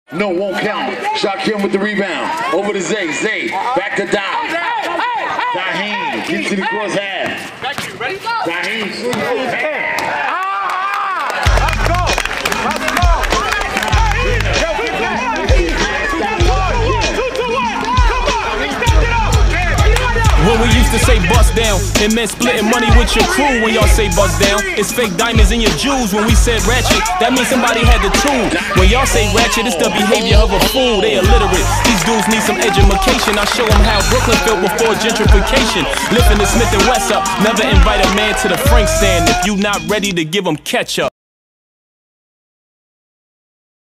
No, won't count. Shaquem with the rebound. Over to Zay. Zay. Back to Dom. Daheem. Gets to the cross half. Thank you. Ready? Daheem. Let's go. Let's go. When we used to say bust down, it meant splitting money with your crew. When y'all say bust down, it's fake diamonds in your jewels. When we said ratchet, that means somebody had the tool. When y'all say ratchet, it's the behavior of a fool. They illiterate. These dudes need some education. I show them how Brooklyn felt before gentrification. Lifting the Smith and West up. Never invite a man to the Frank stand if you not ready to give them ketchup.